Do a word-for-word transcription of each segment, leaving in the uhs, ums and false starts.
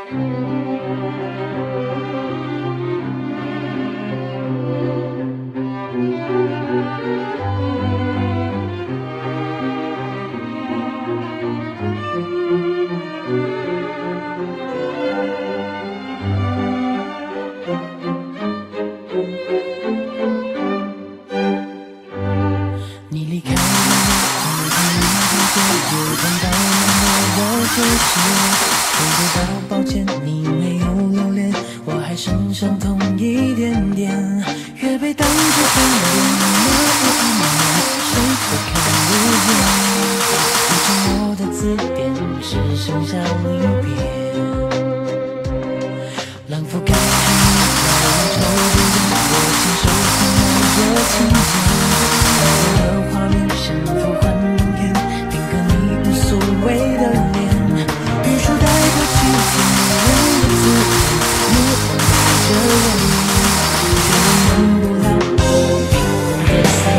你离开我，有等到我的决心，会知道抱歉你没有留恋，我还剩伤痛一点点，越被当作风景，那一年谁都看不见，你沉默的字典只剩下一遍，浪覆盖你抽屉的我亲手藏着情节。的画面像幅幻影，定格你无所谓的脸，语数带过去惊人的字眼，你忘记着我，却温暖不了我冰冷的思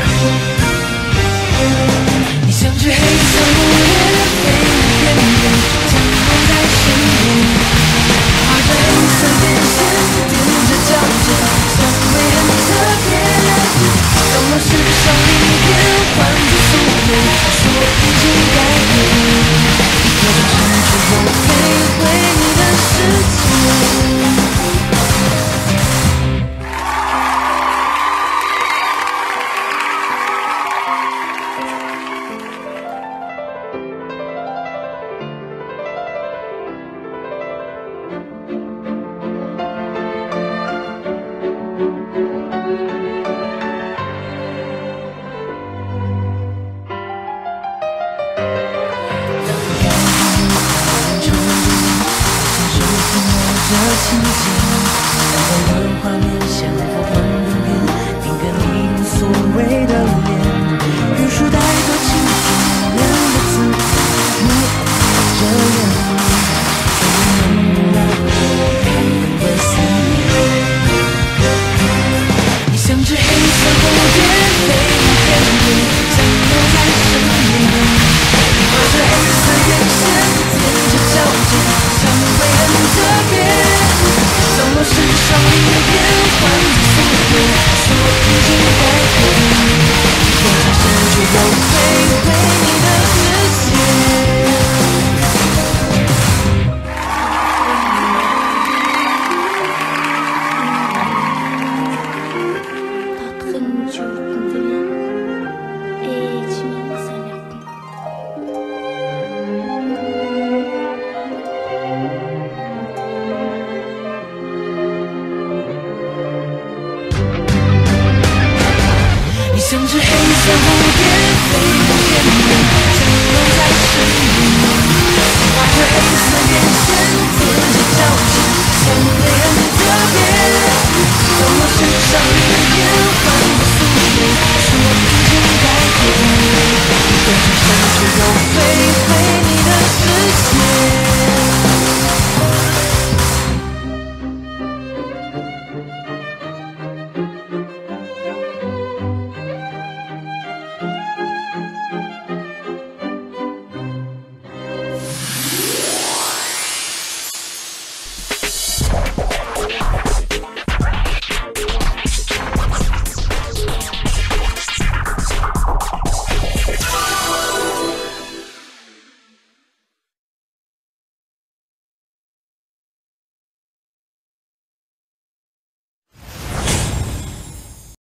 念。你像只黑色蝴蝶，飞舞翩翩，降落在身边，画着黑色电线，踮着脚尖，香味很特别。当我世上一片换着素颜，说已经改变，有种失去后飞回你的世界。这情景，淡淡的画面像